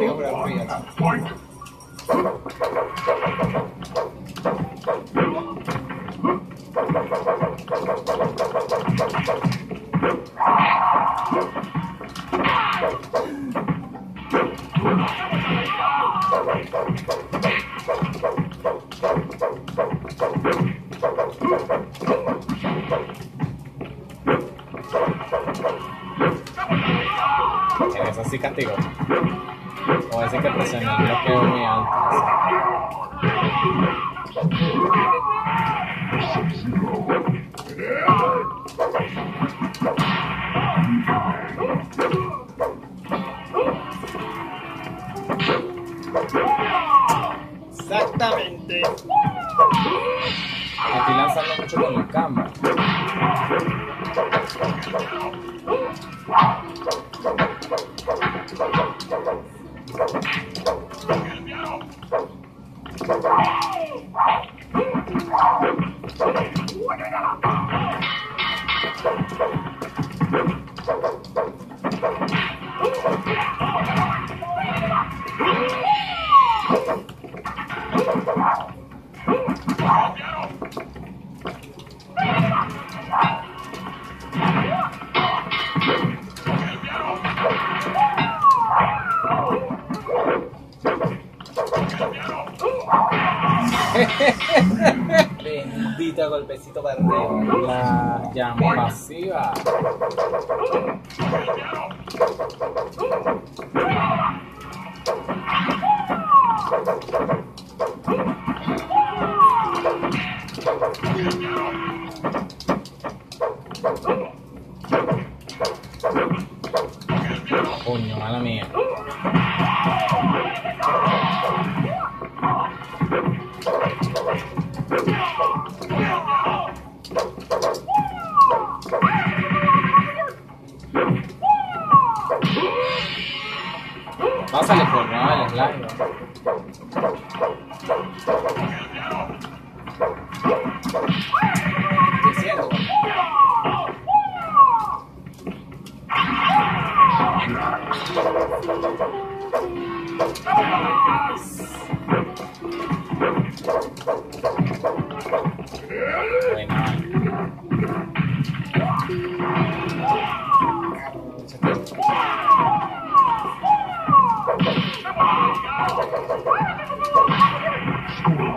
digo por arriba. En eso sí castigo. O a veces que presioné el bloqueo muy alto. Exactamente. Estoy lanzando mucho con el cámara. Bendito golpecito para arriba. La llama pasiva. Coño, mala mía. Pásale por no el slime. Diciendo. Bueno.